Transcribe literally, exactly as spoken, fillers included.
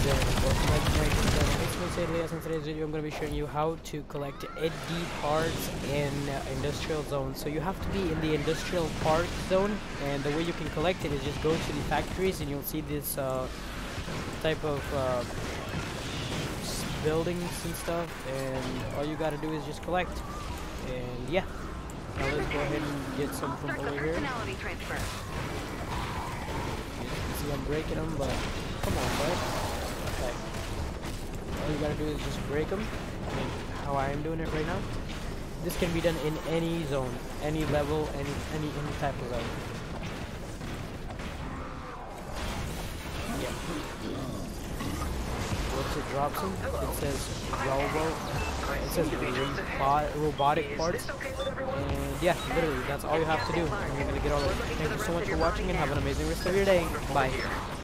welcome back to my channel. It's me, Elias, and today's video I'm going to be showing you how to collect E D D E parts in uh, industrial zones. So you have to be in the industrial park zone, and the way you can collect it is just go to the factories and you'll see this uh, type of uh, buildings and stuff, and all you got to do is just collect. And yeah, now let's go ahead and get some from over here. You can see I'm breaking them, but come on, bud. Okay. All you gotta do is just break them. I mean, how I am doing it right now. This can be done in any zone, any level, any any any type of zone. Yeah. Once it drops them, it says robo. It says robot, robotic parts. And yeah, literally, that's all you have to do. And you're gonna get all of it. Thank you so much for watching, and have an amazing rest of your day. Bye.